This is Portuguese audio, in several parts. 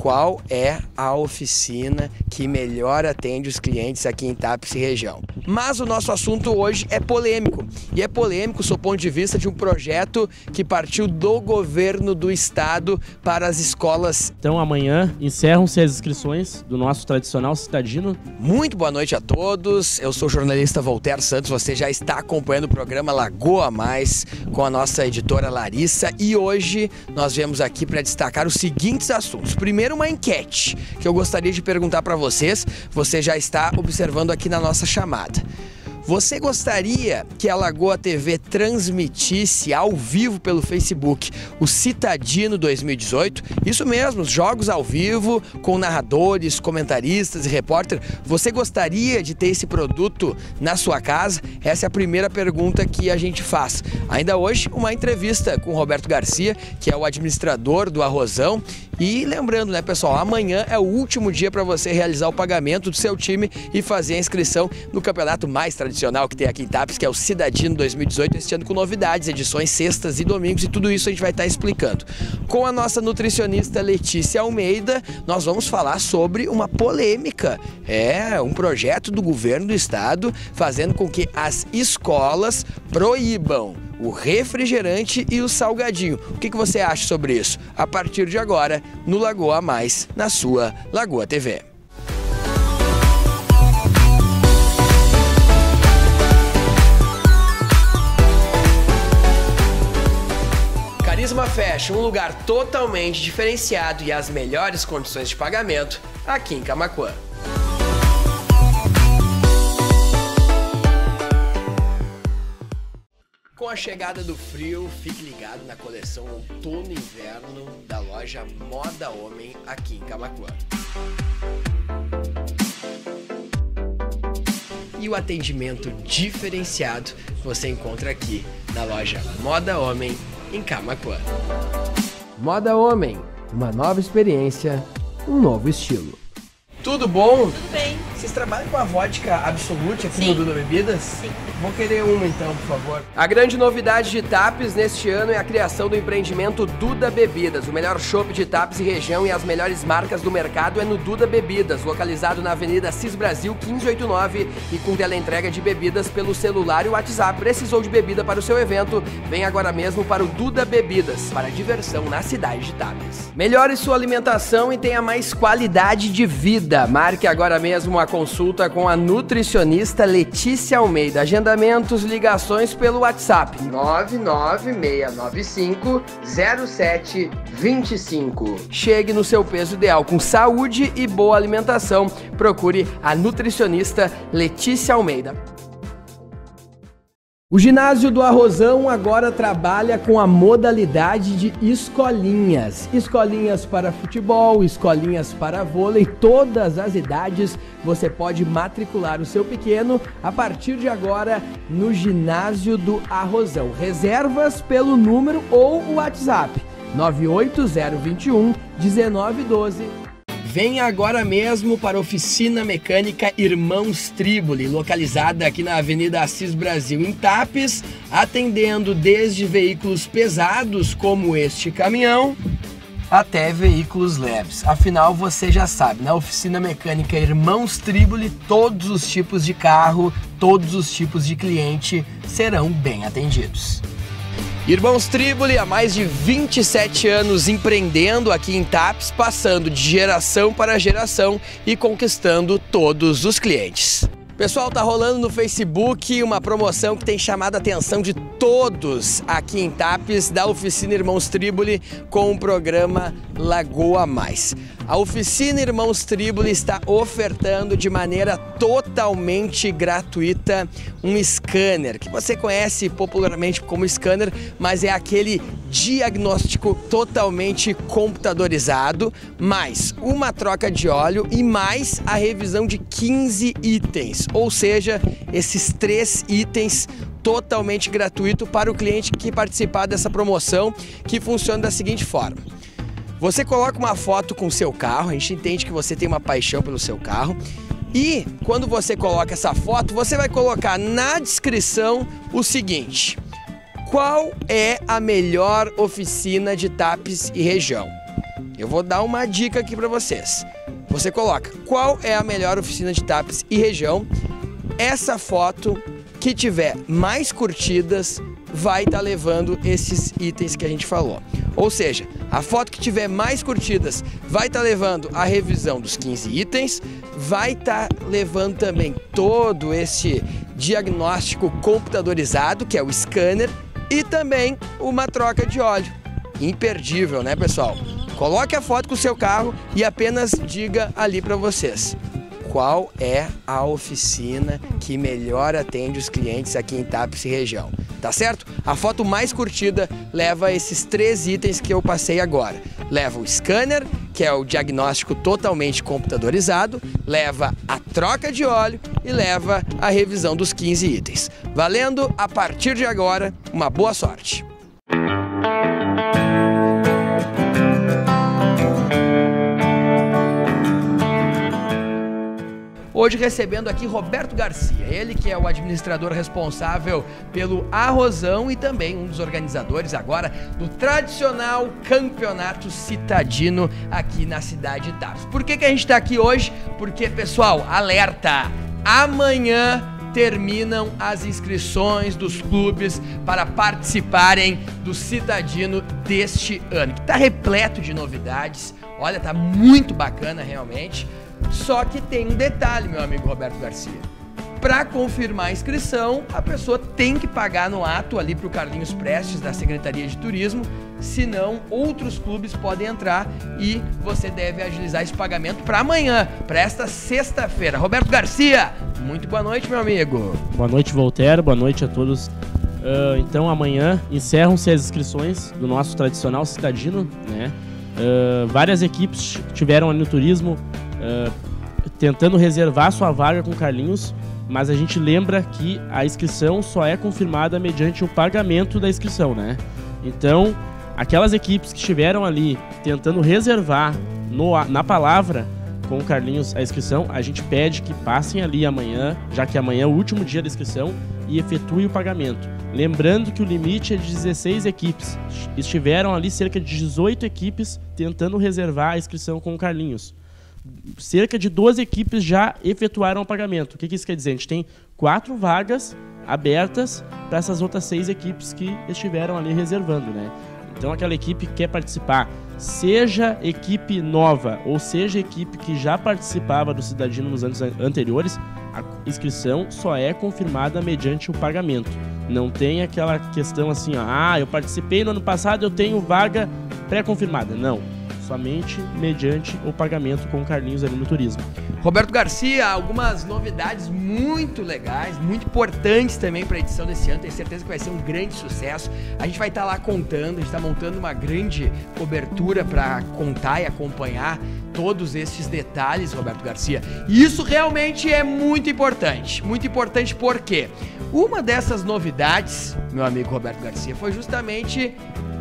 qual é a oficina que melhor atende os clientes aqui em Tapes e região. Mas o nosso assunto hoje é polêmico. E é polêmico sob o ponto de vista de um projeto que partiu do governo do estado para as escolas. Então amanhã encerram-se as inscrições do nosso tradicional Citadino. Muito boa noite a todos. Eu sou o jornalista Voltaire Santos. Você já está acompanhando o programa Lagoa Mais com a nossa editora Larissa. E hoje nós viemos aqui para destacar os seguintes assuntos. Primeiro, uma enquete que eu gostaria de perguntar para vocês. Você já está observando aqui na nossa chamada. Você gostaria que a Lagoa TV transmitisse ao vivo pelo Facebook o Citadino 2018? Isso mesmo, jogos ao vivo, com narradores, comentaristas e repórter. Você gostaria de ter esse produto na sua casa? Essa é a primeira pergunta que a gente faz. Ainda hoje, uma entrevista com o Roberto Garcia, que é o administrador do Arrozão. E lembrando, né, pessoal, amanhã é o último dia para você realizar o pagamento do seu time e fazer a inscrição no campeonato mais tradicional que tem aqui em Tapes, que é o Cidadino 2018, este ano com novidades, edições sextas e domingos, e tudo isso a gente vai estar explicando. Com a nossa nutricionista Letícia Almeida, nós vamos falar sobre uma polêmica. É um projeto do governo do estado fazendo com que as escolas proíbam o refrigerante e o salgadinho. O que você acha sobre isso? A partir de agora, no Lagoa Mais, na sua Lagoa TV. Carisma Fashion, um lugar totalmente diferenciado e as melhores condições de pagamento aqui em Camaquã. Com a chegada do frio, fique ligado na coleção Outono e Inverno da loja Moda Homem aqui em Camaquã. E o atendimento diferenciado você encontra aqui na loja Moda Homem em Camaquã. Moda Homem, uma nova experiência, um novo estilo. Tudo bom? Tudo bem. Vocês trabalham com a vodka Absolute aqui Sim. no Duda Bebidas? Sim. Vou querer uma então, por favor. A grande novidade de Tapes neste ano é a criação do empreendimento Duda Bebidas. O melhor chopp de Tapes e região e as melhores marcas do mercado é no Duda Bebidas, localizado na Avenida Cis Brasil 1589 e com teleentrega de bebidas pelo celular e WhatsApp. Precisou de bebida para o seu evento? Vem agora mesmo para o Duda Bebidas, para diversão na cidade de Tapes. Melhore sua alimentação e tenha mais qualidade de vida. Marque agora mesmo a consulta com a nutricionista Letícia Almeida. Agendamentos, ligações pelo WhatsApp 996950725. Chegue no seu peso ideal com saúde e boa alimentação. Procure a nutricionista Letícia Almeida. O ginásio do Arrozão agora trabalha com a modalidade de escolinhas. Escolinhas para futebol, escolinhas para vôlei, todas as idades. Você pode matricular o seu pequeno a partir de agora no ginásio do Arrozão. Reservas pelo número ou o WhatsApp 98021-1912. Venha agora mesmo para a Oficina Mecânica Irmãos Triboli, localizada aqui na Avenida Assis Brasil, em Tapes, atendendo desde veículos pesados como este caminhão até veículos leves. Afinal, você já sabe, na Oficina Mecânica Irmãos Triboli, todos os tipos de carro, todos os tipos de cliente serão bem atendidos. Irmãos Triboli, há mais de 27 anos empreendendo aqui em Tapes, passando de geração para geração e conquistando todos os clientes. Pessoal, tá rolando no Facebook uma promoção que tem chamado a atenção de todos aqui em Tapes, da Oficina Irmãos Triboli, com o programa Lagoa Mais. A Oficina Irmãos Triboli está ofertando de maneira totalmente gratuita um scanner, que você conhece popularmente como scanner, mas é aquele diagnóstico totalmente computadorizado, mais uma troca de óleo e mais a revisão de 15 itens, ou seja, esses 3 itens totalmente gratuito para o cliente que participar dessa promoção, que funciona da seguinte forma. Você coloca uma foto com o seu carro, a gente entende que você tem uma paixão pelo seu carro, e quando você coloca essa foto, você vai colocar na descrição o seguinte: qual é a melhor oficina de Tapes e região? eu vou dar uma dica aqui para vocês. Você coloca qual é a melhor oficina de Tapes e região. Essa foto que tiver mais curtidas vai estar levando esses itens que a gente falou. Ou seja, a foto que tiver mais curtidas vai estar levando a revisão dos 15 itens, vai estar levando também todo esse diagnóstico computadorizado, que é o scanner, e também uma troca de óleo. Imperdível, né, pessoal? Coloque a foto com o seu carro e apenas diga ali para vocês qual é a oficina que melhor atende os clientes aqui em Tapes e região, tá certo? A foto mais curtida leva esses 3 itens que eu passei agora. Leva o scanner, que é o diagnóstico totalmente computadorizado, leva a troca de óleo e leva a revisão dos 15 itens. Valendo, a partir de agora, uma boa sorte! Hoje recebendo aqui Roberto Garcia, ele que é o administrador responsável pelo Arrozão e também um dos organizadores agora do tradicional campeonato citadino aqui na cidade de Tapes. Por que a gente está aqui hoje? Porque, pessoal, alerta! Amanhã terminam as inscrições dos clubes para participarem do Citadino deste ano, que está repleto de novidades. Olha, tá muito bacana realmente. Só que tem um detalhe, meu amigo Roberto Garcia. Para confirmar a inscrição, a pessoa tem que pagar no ato ali para o Carlinhos Prestes, da Secretaria de Turismo, senão outros clubes podem entrar e você deve agilizar esse pagamento para amanhã, para esta sexta-feira. Roberto Garcia, muito boa noite, meu amigo. Boa noite, Voltaire, boa noite a todos. Então amanhã encerram-se as inscrições do nosso tradicional citadino, né? Várias equipes tiveram ali no turismo tentando reservar sua vaga com o Carlinhos, mas a gente lembra que a inscrição só é confirmada mediante o pagamento da inscrição, né? Então, aquelas equipes que estiveram ali tentando reservar na palavra com o Carlinhos a inscrição, a gente pede que passem ali amanhã, já que amanhã é o último dia da inscrição, e efetuem o pagamento. Lembrando que o limite é de 16 equipes. Estiveram ali cerca de 18 equipes tentando reservar a inscrição com o Carlinhos. Cerca de 12 equipes já efetuaram o pagamento. O que isso quer dizer? A gente tem 4 vagas abertas para essas outras 6 equipes que estiveram ali reservando, né? Então aquela equipe que quer participar, seja equipe nova ou seja equipe que já participava do Cidadino nos anos anteriores, a inscrição só é confirmada mediante o pagamento. Não tem aquela questão assim, eu participei no ano passado, eu tenho vaga pré-confirmada. Não. Somente mediante o pagamento com o Carlinhos ali no turismo. Roberto Garcia, algumas novidades muito legais, muito importantes também para a edição desse ano. Tenho certeza que vai ser um grande sucesso. A gente vai estar lá contando, a gente está montando uma grande cobertura para contar e acompanhar todos esses detalhes, Roberto Garcia. E isso realmente é muito importante. Muito importante porque uma dessas novidades, meu amigo Roberto Garcia, foi justamente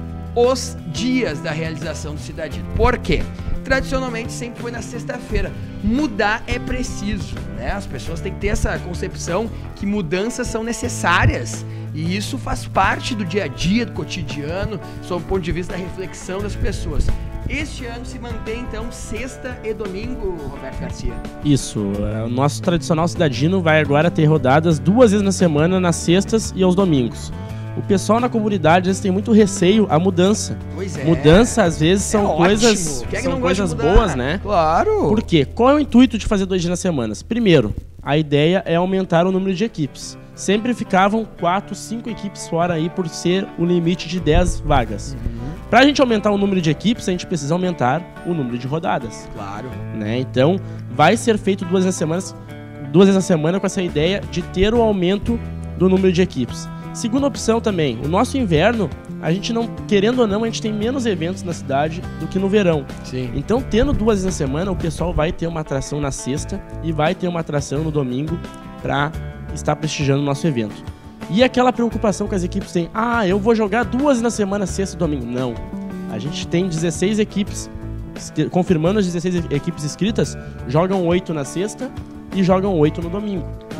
os dias da realização do Citadino. Por quê? Tradicionalmente sempre foi na sexta-feira. Mudar é preciso, né? As pessoas têm que ter essa concepção que mudanças são necessárias e isso faz parte do dia a dia, do cotidiano, sob o ponto de vista da reflexão das pessoas. Este ano se mantém, então, sexta e domingo, Roberto Garcia? Isso. O nosso tradicional Citadino vai agora ter rodadas 2 vezes na semana, nas sextas e aos domingos. O pessoal na comunidade, eles têm muito receio à mudança. Pois é. Mudança, às vezes, são coisas boas, né? Claro. Por quê? Qual é o intuito de fazer 2 dias nas semanas? Primeiro, a ideia é aumentar o número de equipes. Sempre ficavam 4, 5 equipes fora aí por ser o limite de 10 vagas. Pra gente aumentar o número de equipes, a gente precisa aumentar o número de rodadas. Claro. Né? Então, vai ser feito 2 vezes na semana com essa ideia de ter o aumento do número de equipes. Segunda opção também, o nosso inverno, a gente não, querendo ou não, a gente tem menos eventos na cidade do que no verão. Sim. Então, tendo 2 vezes na semana, o pessoal vai ter uma atração na sexta e vai ter uma atração no domingo para estar prestigiando o nosso evento. E aquela preocupação que as equipes têm, eu vou jogar 2 vezes na semana, sexta e domingo. Não, a gente tem 16 equipes, confirmando as 16 equipes inscritas, jogam 8 na sexta e jogam 8 no domingo.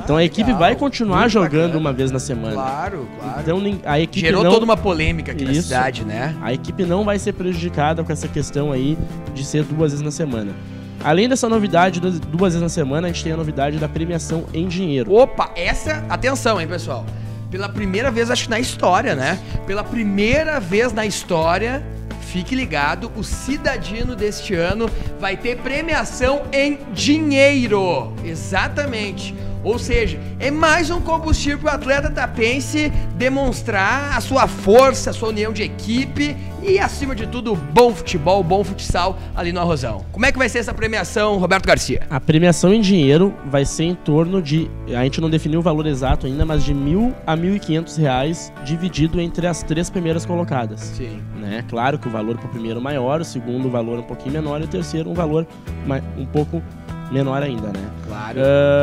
Então a equipe vai continuar jogando uma vez na semana. Claro. Então a equipe gerou toda uma polêmica aqui na cidade, né? A equipe não vai ser prejudicada com essa questão aí de ser 2 vezes na semana. Além dessa novidade, 2 vezes na semana, a gente tem a novidade da premiação em dinheiro. Opa, atenção, hein, pessoal. Pela primeira vez, acho que na história, né? Pela primeira vez na história, fique ligado, o Cidadino deste ano vai ter premiação em dinheiro. Exatamente. Ou seja, é mais um combustível para o atleta tapense demonstrar a sua força, a sua união de equipe e, acima de tudo, bom futebol, bom futsal ali no Arrozão. Como é que vai ser essa premiação, Roberto Garcia? A premiação em dinheiro vai ser em torno de, a gente não definiu o valor exato ainda, mas de R$1.000 a R$1.500 dividido entre as 3 primeiras colocadas. Sim. Né? Claro que o valor para o primeiro maior, o segundo o valor um pouquinho menor e o terceiro um valor um pouco menor ainda, né? Claro.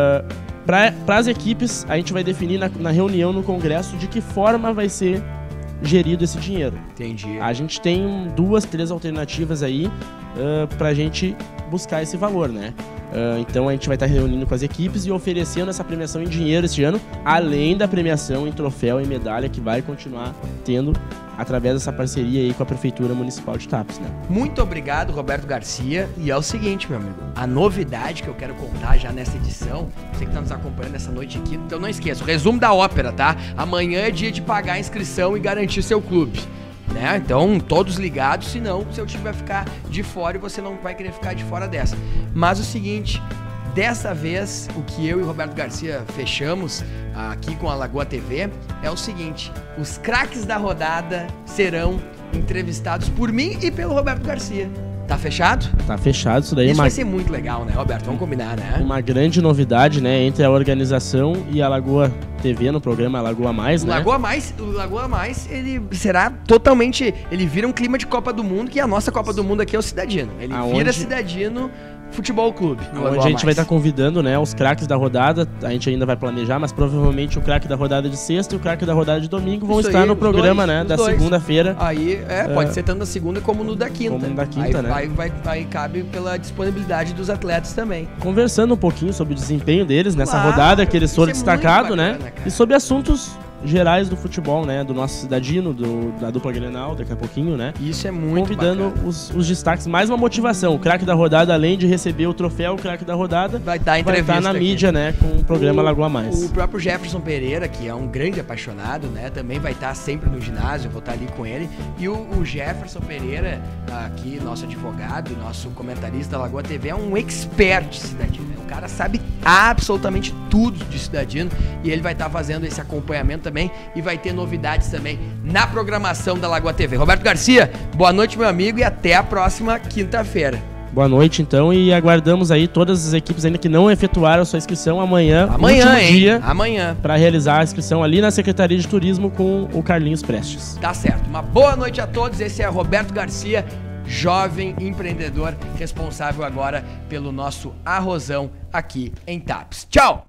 Para as equipes, a gente vai definir na reunião no Congresso de que forma vai ser gerido esse dinheiro. Entendi. A gente tem 2, 3 alternativas aí para a gente buscar esse valor, né? Então a gente vai estar reunindo com as equipes e oferecendo essa premiação em dinheiro este ano, além da premiação em troféu e medalha que vai continuar tendo através dessa parceria aí com a Prefeitura Municipal de Tapes, né? Muito obrigado, Roberto Garcia. E é o seguinte, meu amigo, a novidade que eu quero contar já nessa edição, você que está nos acompanhando essa noite aqui, então não esqueça, o resumo da ópera, tá? Amanhã é dia de pagar a inscrição e garantir seu clube. Né? Então, todos ligados, senão seu time vai ficar de fora e você não vai querer ficar de fora dessa. Mas o seguinte, dessa vez, o que eu e o Roberto Garcia fechamos aqui com a Lagoa TV é o seguinte, os craques da rodada serão entrevistados por mim e pelo Roberto Garcia. Tá fechado? Tá fechado, isso daí. Isso vai ser muito legal, né, Roberto? Vamos combinar, né? Uma grande novidade, né, entre a organização e a Lagoa TV no programa Lagoa Mais, né? O Lagoa Mais, ele será totalmente... Ele vira um clima de Copa do Mundo, que a nossa Copa do Mundo aqui é o Cidadino. Ele vira Cidadino Futebol Clube. Onde a gente vai estar convidando, né, os craques da rodada. A gente ainda vai planejar, mas provavelmente o craque da rodada de sexta e o craque da rodada de domingo vão estar no programa, né, da segunda-feira. Aí, pode ser tanto da segunda como no da quinta. Como no da quinta, né? Aí cabe pela disponibilidade dos atletas também. Conversando um pouquinho sobre o desempenho deles nessa rodada, que eles foram destacados, né? E sobre assuntos gerais do futebol, né? Do nosso Cidadino, da dupla Grenal, daqui a pouquinho, né? Isso é muito convidando os destaques, mais uma motivação. O craque da rodada, além de receber o troféu, o craque da rodada vai estar na mídia, né? Com o programa Lagoa Mais. O próprio Jefferson Pereira, que é um grande apaixonado, né? Também vai estar sempre no ginásio, eu vou estar ali com ele. E o Jefferson Pereira, aqui, nosso advogado, nosso comentarista da Lagoa TV, é um expert de Cidadino. O cara sabe absolutamente tudo de Cidadino e ele vai estar fazendo esse acompanhamento também e vai ter novidades também na programação da Lagoa TV. Roberto Garcia, boa noite, meu amigo, e até a próxima quinta-feira. Boa noite, então, e aguardamos aí todas as equipes ainda que não efetuaram a sua inscrição amanhã, dia, para realizar a inscrição ali na Secretaria de Turismo com o Carlinhos Prestes. Tá certo. Uma boa noite a todos. Esse é Roberto Garcia, jovem empreendedor responsável agora pelo nosso Arrozão aqui em Tapes. Tchau!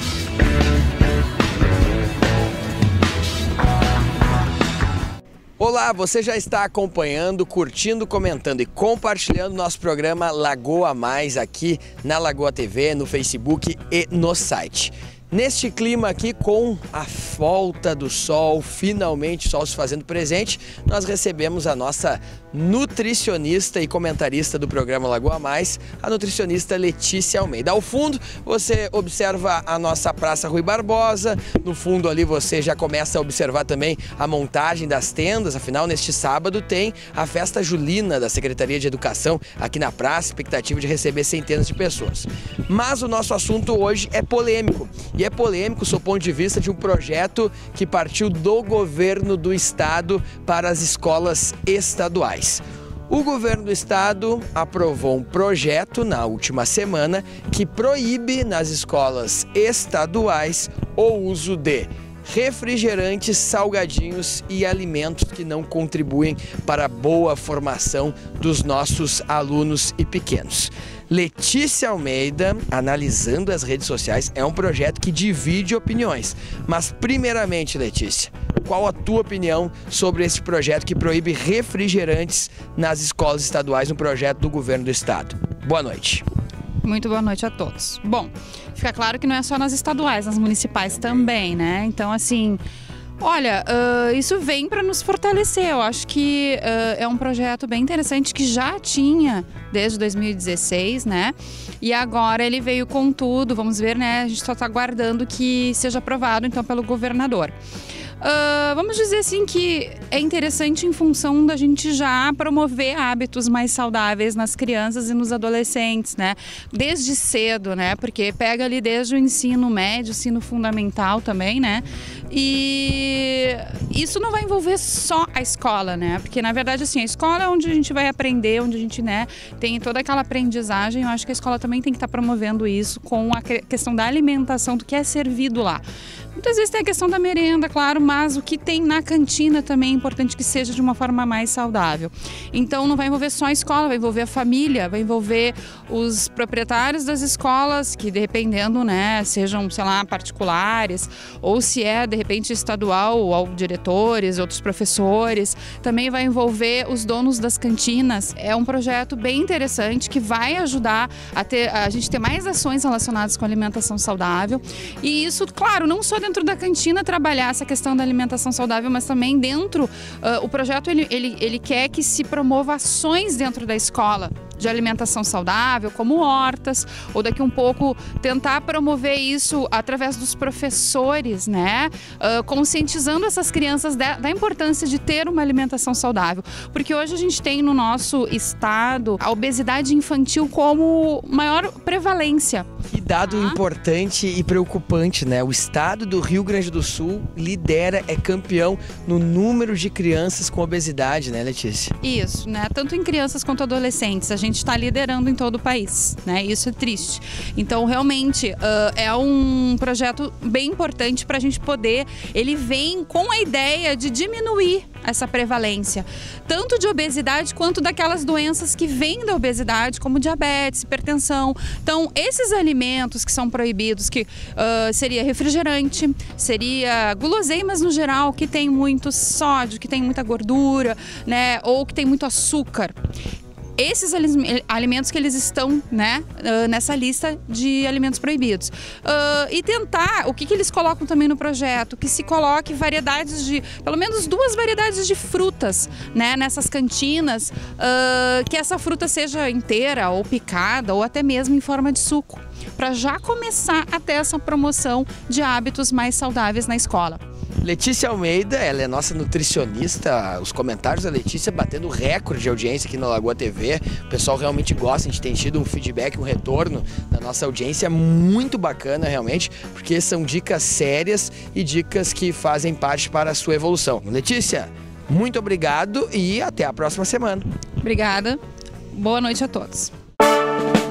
Olá, você já está acompanhando, curtindo, comentando e compartilhando nosso programa Lagoa Mais aqui na Lagoa TV, no Facebook e no site. Neste clima aqui, com a volta do sol, finalmente o sol se fazendo presente, nós recebemos a nossa nutricionista e comentarista do programa Lagoa Mais, a nutricionista Letícia Almeida. Ao fundo, você observa a nossa Praça Rui Barbosa, no fundo ali você já começa a observar também a montagem das tendas, afinal, neste sábado tem a festa julina da Secretaria de Educação aqui na praça, expectativa de receber centenas de pessoas. Mas o nosso assunto hoje é polêmico. E é polêmico sob o ponto de vista de um projeto que partiu do governo do estado para as escolas estaduais. O governo do estado aprovou um projeto na última semana que proíbe nas escolas estaduais o uso de refrigerantes, salgadinhos e alimentos que não contribuem para a boa formação dos nossos alunos e pequenos. Letícia Almeida, analisando as redes sociais, é um projeto que divide opiniões. Mas, primeiramente, Letícia, qual a tua opinião sobre esse projeto que proíbe refrigerantes nas escolas estaduais, um projeto do governo do estado? Boa noite. Muito boa noite a todos. Bom, fica claro que não é só nas estaduais, nas municipais também, né? Então, assim, olha, isso vem para nos fortalecer. Eu acho que é um projeto bem interessante que já tinha desde 2016, né? E agora ele veio com tudo, vamos ver, né? A gente só está aguardando que seja aprovado, então, pelo governador. Vamos dizer assim que é interessante em função da gente já promover hábitos mais saudáveis nas crianças e nos adolescentes, né? Desde cedo, né? Porque pega ali desde o ensino médio, ensino fundamental também, né? E isso não vai envolver só a escola, né? Porque na verdade assim, a escola é onde a gente vai aprender, onde a gente, né, tem toda aquela aprendizagem. Eu acho que a escola também tem que estar promovendo isso com a questão da alimentação, do que é servido lá. Muitas vezes tem a questão da merenda, claro, mas o que tem na cantina também é importante que seja de uma forma mais saudável. Então não vai envolver só a escola, vai envolver a família, vai envolver os proprietários das escolas, que dependendo, né, sejam, sei lá, particulares, ou se é de repente estadual, ou diretores, outros professores. Também vai envolver os donos das cantinas. É um projeto bem interessante que vai ajudar a gente ter mais ações relacionadas com alimentação saudável. E isso, claro, não só dentro da cantina trabalhar essa questão da alimentação saudável, mas também dentro, o projeto ele quer que se promova ações dentro da escola de alimentação saudável, como hortas, ou daqui um pouco tentar promover isso através dos professores, né? Conscientizando essas crianças da importância de ter uma alimentação saudável. Porque hoje a gente tem no nosso estado a obesidade infantil como maior prevalência. Que dado importante e preocupante, né? O estado do Rio Grande do Sul lidera, é campeão no número de crianças com obesidade, né, Letícia? Isso, né? Tanto em crianças quanto adolescentes. A gente está liderando em todo o país, né? Isso é triste. Então, realmente, é um projeto bem importante para a gente poder... Ele vem com a ideia de diminuir essa prevalência, tanto de obesidade quanto daquelas doenças que vêm da obesidade, como diabetes, hipertensão. Então, esses alimentos que são proibidos, que seria refrigerante, seria guloseimas no geral, que tem muito sódio, que tem muita gordura, né, ou que tem muito açúcar. Esses alimentos que eles estão, né, nessa lista de alimentos proibidos. E tentar, o que eles colocam também no projeto, que se coloque variedades de, pelo menos 2 variedades de frutas, né, nessas cantinas, que essa fruta seja inteira ou picada ou até mesmo em forma de suco, para já começar a ter essa promoção de hábitos mais saudáveis na escola. Letícia Almeida, ela é nossa nutricionista. Os comentários da Letícia batendo recorde de audiência aqui na Lagoa TV. O pessoal realmente gosta, a gente tem tido um feedback, um retorno da nossa audiência muito bacana realmente, porque são dicas sérias e dicas que fazem parte para a sua evolução. Letícia, muito obrigado e até a próxima semana. Obrigada. Boa noite a todos.